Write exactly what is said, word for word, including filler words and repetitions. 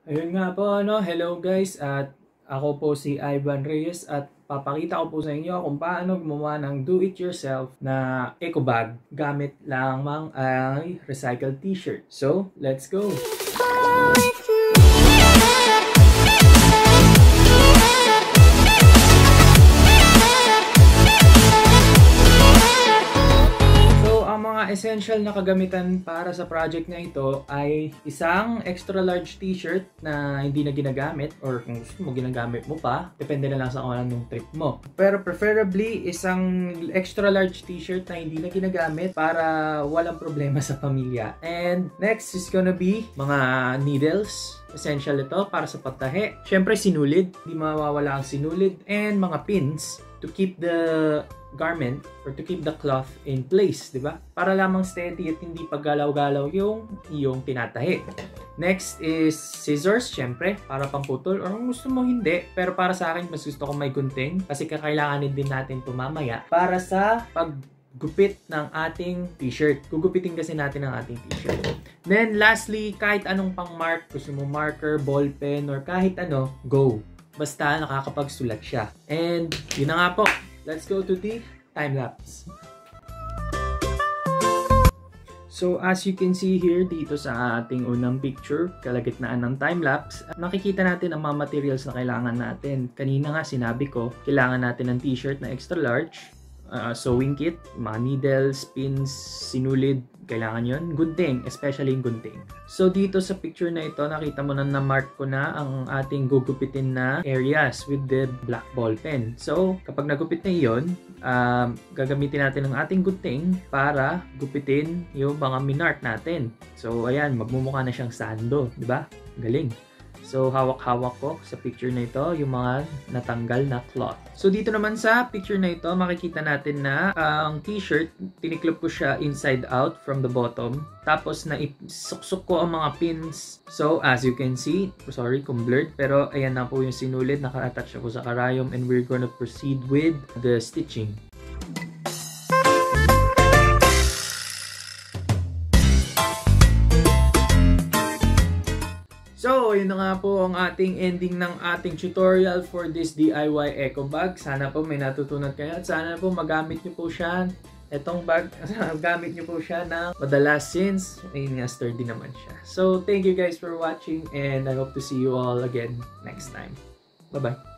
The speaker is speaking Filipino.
Ayun nga po, ano, hello guys, at ako po si Ivan Reyes at papakita ko po sa inyo kung paano gumawa ng do-it-yourself na eco bag gamit lamang ay recycled t-shirt. So, let's go! Essential na kagamitan para sa project na ito ay isang extra large t-shirt na hindi na ginagamit, or kung gusto mo ginagamit mo pa, depende na lang sa kung anong trip mo. Pero preferably isang extra large t-shirt na hindi na ginagamit para walang problema sa pamilya. And next is gonna be mga needles. Essential ito para sa pagtahi. Syempre sinulid, hindi mawawala ang sinulid, and mga pins to keep the garment or to keep the cloth in place, di ba? Para lamang steady at hindi paggalaw-galaw yung iyong tinatahi. Next is scissors, syempre, para pamputol, or kung gusto mo hindi, pero para sa akin mas gusto ko may gunting kasi kakailanganin din natin ito mamaya para sa paggupit ng ating t-shirt. Gugupitin kasi natin ang ating t-shirt. Then lastly, kahit anong pang mark, gusto mo marker, ball pen, or kahit ano, go. Basta nakakapagsulat siya. And yun na nga po. Let's go to the time-lapse. So, as you can see here, dito sa ating unang picture, kalagitnaan ng time-lapse, nakikita natin ang mga materials na kailangan natin. Kanina nga sinabi ko, kailangan natin ng t-shirt na extra large, uh, sewing kit, mga needles, pins, sinulid, kailangan yon, gunting, especially yung gunting. So dito sa picture na ito, nakita mo na na-mark ko na ang ating gugupitin na areas with the black ball pen. So kapag nagupit na yun, um, gagamitin natin ang ating gunting para gupitin yung mga minart natin. So ayan, magmumukha na siyang sando, di ba? Galing. So, hawak-hawak ko sa picture na ito yung mga natanggal na cloth. So, dito naman sa picture na ito, makikita natin na uh, ang t-shirt, tiniklop ko siya inside out from the bottom. Tapos, naisuksok ko ang mga pins. So, as you can see, sorry kung blurred, pero ayan na po yung sinulid. Naka-attach ako sa karayom and we're gonna proceed with the stitching. So, yun na nga po ang ating ending ng ating tutorial for this D I Y eco bag. Sana po may natutunan kayo at sana po magamit nyo po siya, etong bag, magamit nyo po siya ng madalas since ayun nga, sturdy naman siya. So, thank you guys for watching and I hope to see you all again next time. Bye-bye!